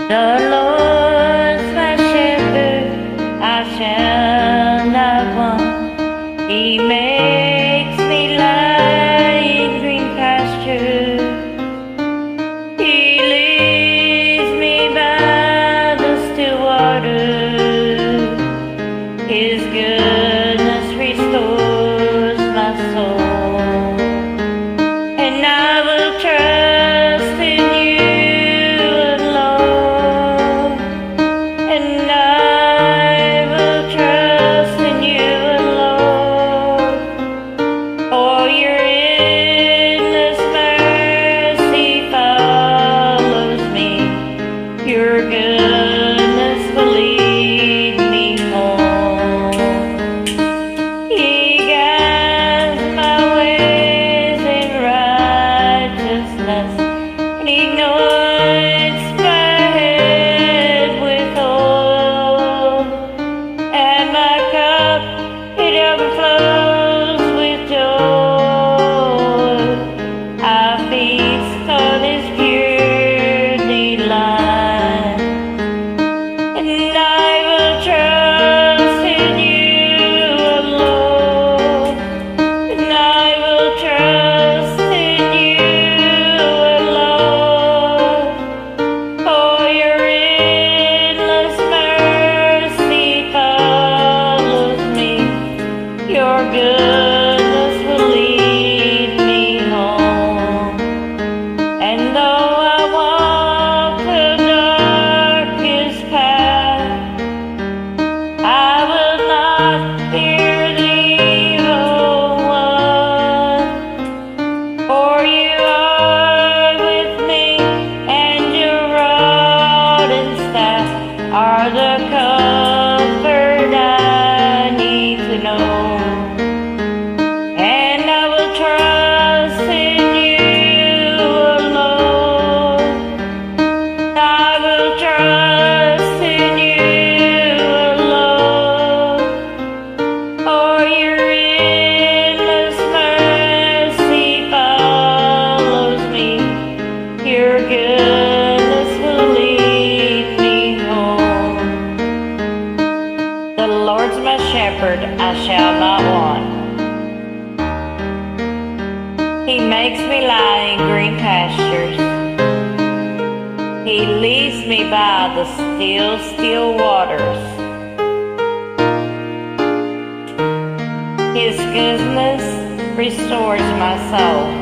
The Lord's my shepherd, I shall not want. He makes me lie in green pastures. He leads me by the still waters. His goodness restores my soul, and I will trust in you alone, and I will trust in you alone. For your endless mercy follows me, your goodness will lead me home. He guides my ways in righteousness, and He anoints my head with oil, and my cup it overflows with joy. I feast on His pure delight, and I will trust in you alone, and I will trust in you alone. For your endless mercy follows me, your goodness will lead me home. And though I walk the darkest path, I will not fear the evil one. For you are with me, and your rod and staff are the comfort I need to know. And I will trust in you alone, I will trust in you alone. For your endless mercy follows me, your goodness will lead me home. The Lord's my shepherd, I shall not want. He makes me lie in green pastures. He leads me by the still waters. His goodness restores my soul.